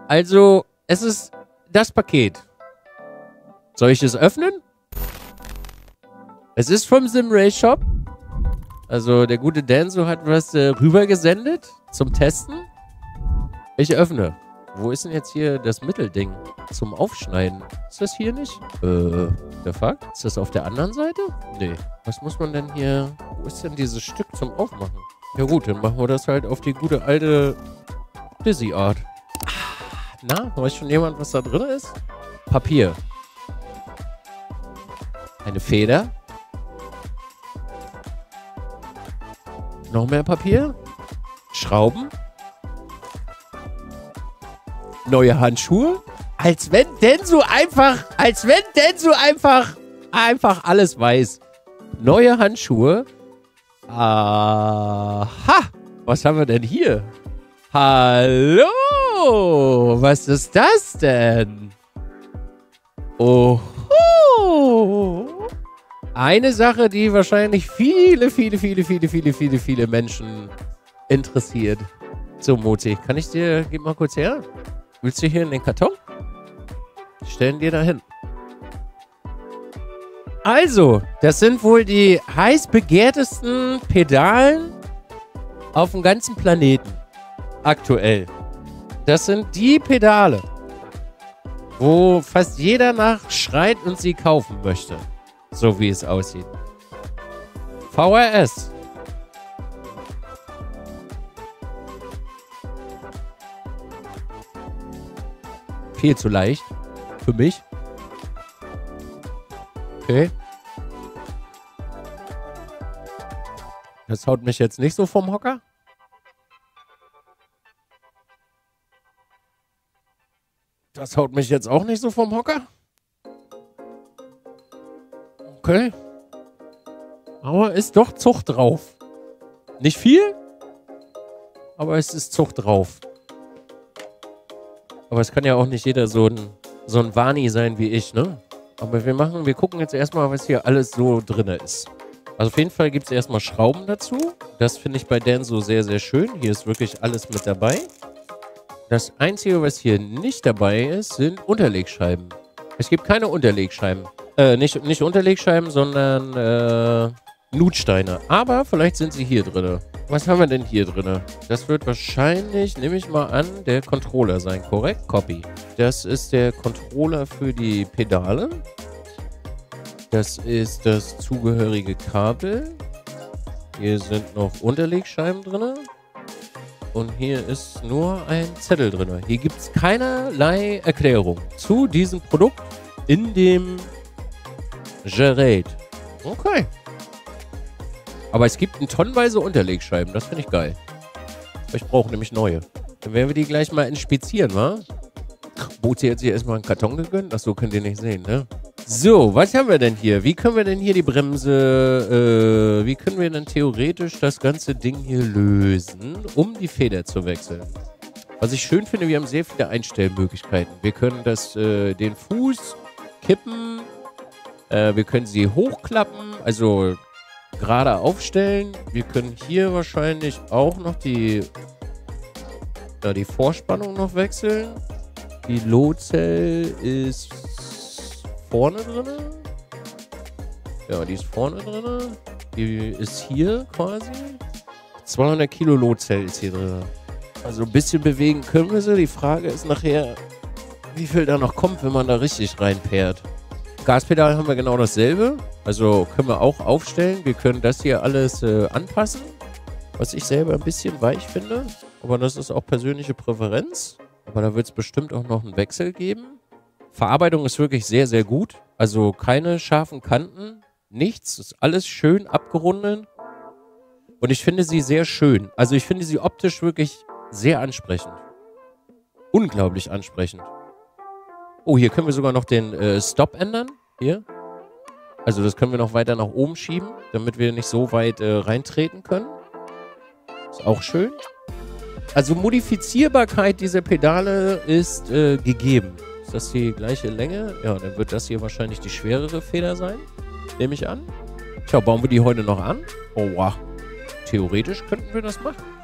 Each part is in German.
Also, es ist das Paket. Soll ich es öffnen? Es ist vom Simray Shop. Also, der gute Danzo hat was rübergesendet zum Testen. Ich öffne. Wo ist denn jetzt hier das Mittelding zum Aufschneiden? Ist das hier nicht? Der Fuck? Ist das auf der anderen Seite? Nee. Was muss man denn hier... Wo ist denn dieses Stück zum Aufmachen? Ja gut, dann machen wir das halt auf die gute alte Dizzy-Art. Na, weiß schon jemand, was da drin ist? Papier. Eine Feder. Noch mehr Papier. Schrauben. Neue Handschuhe. Als wenn Denso einfach alles weiß. Neue Handschuhe. Aha. Was haben wir denn hier? Hallo. Was ist das denn? Oho. Eine Sache, die wahrscheinlich viele Menschen interessiert. So, Moti, kann ich dir... Gib mal kurz her. Willst du hier in den Karton? Stellen dir da hin. Also, das sind wohl die heiß begehrtesten Pedalen auf dem ganzen Planeten. Aktuell. Das sind die Pedale, wo fast jeder nach schreit und sie kaufen möchte. So wie es aussieht. VRS. Viel zu leicht. Für mich. Okay. Das haut mich jetzt nicht so vom Hocker. Das haut mich jetzt auch nicht so vom Hocker. Okay. Aber ist doch Zucht drauf. Nicht viel, aber es ist Zucht drauf. Aber es kann ja auch nicht jeder so ein Wani sein wie ich, ne? Aber wir gucken jetzt erstmal, was hier alles so drin ist. Also auf jeden Fall gibt es erstmal Schrauben dazu. Das finde ich bei Danzo sehr, sehr schön. Hier ist wirklich alles mit dabei. Das Einzige, was hier nicht dabei ist, sind Unterlegscheiben. Es gibt keine Unterlegscheiben. Nicht Unterlegscheiben, sondern Nutsteine. Aber vielleicht sind sie hier drin. Was haben wir denn hier drin? Das wird wahrscheinlich, nehme ich mal an, der Controller sein, korrekt? Copy. Das ist der Controller für die Pedale. Das ist das zugehörige Kabel. Hier sind noch Unterlegscheiben drin. Und hier ist nur ein Zettel drin. Hier gibt es keinerlei Erklärung zu diesem Produkt in dem Gerät. Okay. Aber es gibt tonnenweise Unterlegscheiben. Das finde ich geil. Ich brauche nämlich neue. Dann werden wir die gleich mal inspizieren, wa? Bozi hat sich erstmal einen Karton gegönnt. Achso, könnt ihr nicht sehen, ne? So, was haben wir denn hier? Wie können wir denn hier die Bremse, wie können wir denn theoretisch das ganze Ding hier lösen, um die Feder zu wechseln? Was ich schön finde, wir haben sehr viele Einstellmöglichkeiten. Wir können den Fuß kippen, wir können sie hochklappen, also gerade aufstellen. Wir können hier wahrscheinlich auch noch die Vorspannung noch wechseln. Die Low-Zell ist vorne drin. Ja, die ist vorne drin. Die ist hier quasi. 200 Kilo Low-Zell ist hier drin. Also ein bisschen bewegen können wir sie. Die Frage ist nachher, wie viel da noch kommt, wenn man da richtig reinpairt. Gaspedal haben wir genau dasselbe. Also können wir auch aufstellen. Wir können das hier alles anpassen. Was ich selber ein bisschen weich finde. Aber das ist auch persönliche Präferenz. Aber da wird es bestimmt auch noch einen Wechsel geben. Verarbeitung ist wirklich sehr, sehr gut. Also keine scharfen Kanten. Nichts. Ist alles schön abgerundet. Und ich finde sie sehr schön. Also ich finde sie optisch wirklich sehr ansprechend. Unglaublich ansprechend. Oh, hier können wir sogar noch den Stop ändern. Hier. Also das können wir noch weiter nach oben schieben, damit wir nicht so weit reintreten können. Ist auch schön. Also Modifizierbarkeit dieser Pedale ist gegeben. Ist das die gleiche Länge? Ja, dann wird das hier wahrscheinlich die schwerere Feder sein. Nehme ich an. Tja, bauen wir die heute noch an? Oh, wow. Theoretisch könnten wir das machen.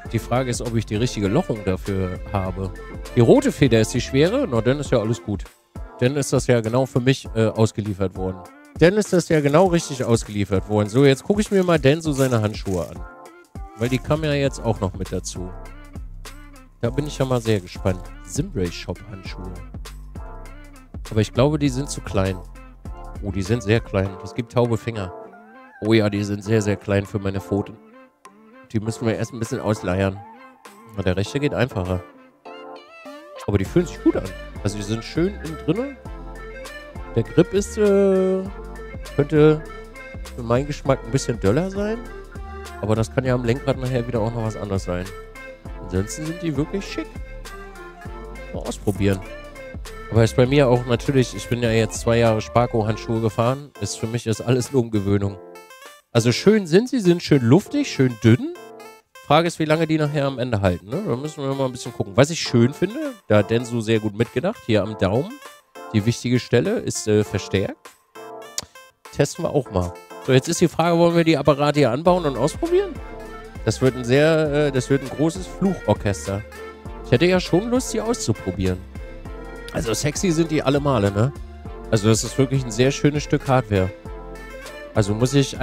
Die Frage ist, ob ich die richtige Lochung dafür habe. Die rote Feder ist die schwere? Na, dann ist ja alles gut. Dann ist das ja genau für mich ausgeliefert worden. Dann ist das ja genau richtig ausgeliefert worden. So, jetzt gucke ich mir mal Denso seine Handschuhe an. Weil die kamen ja jetzt auch noch mit dazu. Da bin ich ja mal sehr gespannt. Zimbray Shop Handschuhe. Aber ich glaube, die sind zu klein. Oh, die sind sehr klein. Es gibt taube Finger. Oh ja, die sind sehr, sehr klein für meine Pfoten. Die müssen wir erst ein bisschen ausleiern. Aber der rechte geht einfacher. Aber die fühlen sich gut an. Also die sind schön innen drinne. Der Grip ist, könnte für meinen Geschmack ein bisschen döller sein. Aber das kann ja am Lenkrad nachher wieder auch noch was anderes sein. Ansonsten sind die wirklich schick. Mal ausprobieren. Aber ist bei mir auch natürlich, ich bin ja jetzt 2 Jahre Sparko-Handschuhe gefahren. Ist für mich ist alles eine Umgewöhnung. Also schön sind sie, sind schön luftig, schön dünn. Frage ist, wie lange die nachher am Ende halten. Ne? Da müssen wir mal ein bisschen gucken. Was ich schön finde, da hat Denso sehr gut mitgedacht, hier am Daumen. Die wichtige Stelle ist verstärkt. Testen wir auch mal. So, jetzt ist die Frage, wollen wir die Apparate hier anbauen und ausprobieren? Das wird ein großes Fluchorchester. Ich hätte ja schon Lust, sie auszuprobieren. Also sexy sind die alle Male, ne? Also das ist wirklich ein sehr schönes Stück Hardware. Also muss ich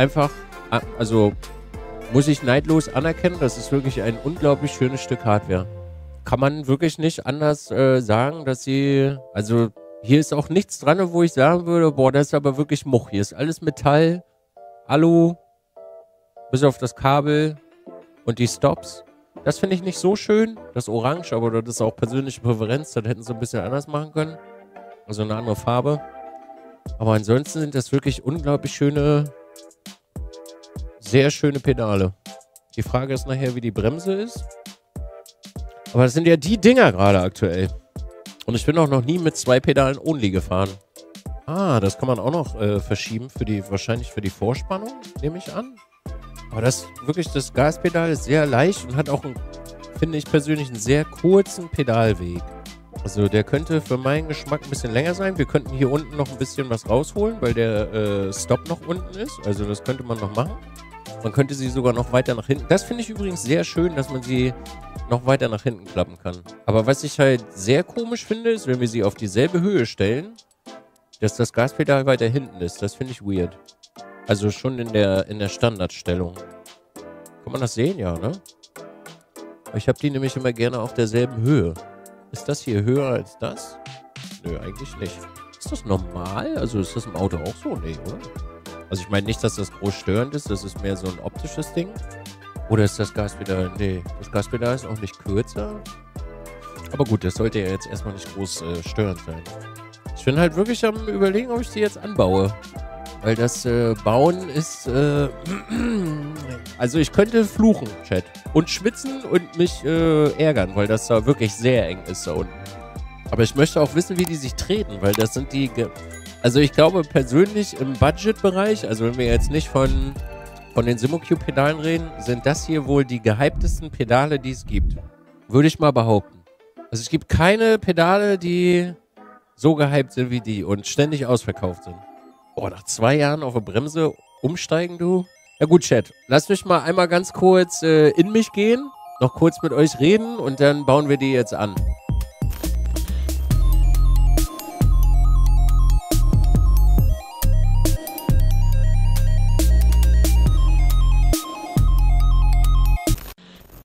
neidlos anerkennen, das ist wirklich ein unglaublich schönes Stück Hardware. Kann man wirklich nicht anders sagen, dass sie, also hier ist auch nichts dran, wo ich sagen würde, boah, das ist aber wirklich Much. Hier ist alles Metall, Alu, bis auf das Kabel und die Stops. Das finde ich nicht so schön, das Orange, aber das ist auch persönliche Präferenz, das hätten sie ein bisschen anders machen können. Also eine andere Farbe. Aber ansonsten sind das wirklich unglaublich schöne, sehr schöne Pedale. Die Frage ist nachher, wie die Bremse ist. Aber das sind ja die Dinger gerade aktuell. Und ich bin auch noch nie mit 2 Pedalen only gefahren. Ah, das kann man auch noch verschieben, wahrscheinlich für die Vorspannung, nehme ich an. Aber das Gaspedal ist sehr leicht und hat auch, finde ich persönlich, einen sehr kurzen Pedalweg. Also der könnte für meinen Geschmack ein bisschen länger sein. Wir könnten hier unten noch ein bisschen was rausholen, weil der Stop noch unten ist. Also das könnte man noch machen. Man könnte sie sogar noch weiter nach hinten. Das finde ich übrigens sehr schön, dass man sie noch weiter nach hinten klappen kann. Aber was ich halt sehr komisch finde, ist, wenn wir sie auf dieselbe Höhe stellen, dass das Gaspedal weiter hinten ist. Das finde ich weird. Also schon in der Standardstellung. Kann man das sehen? Ja, ne? Ich habe die nämlich immer gerne auf derselben Höhe. Ist das hier höher als das? Nö, eigentlich nicht. Ist das normal? Also ist das im Auto auch so? Nee, oder? Also ich meine nicht, dass das groß störend ist. Das ist mehr so ein optisches Ding. Oder ist das Gaspedal? Nee, das Gaspedal ist auch nicht kürzer. Aber gut, das sollte ja jetzt erstmal nicht groß störend sein. Ich bin halt wirklich am Überlegen, ob ich die jetzt anbaue. Weil das Bauen ist, also ich könnte fluchen, Chat. Und schwitzen und mich ärgern, weil das da wirklich sehr eng ist da unten. Aber ich möchte auch wissen, wie die sich treten, weil das sind die, also ich glaube persönlich im Budgetbereich, also wenn wir jetzt nicht von den Simocube-Pedalen reden, sind das hier wohl die gehyptesten Pedale, die es gibt. Würde ich mal behaupten. Also es gibt keine Pedale, die so gehypt sind wie die und ständig ausverkauft sind. Boah, nach 2 Jahren auf eine Bremse umsteigen, du? Ja gut, Chat. Lasst mich mal einmal ganz kurz in mich gehen, noch kurz mit euch reden und dann bauen wir die jetzt an.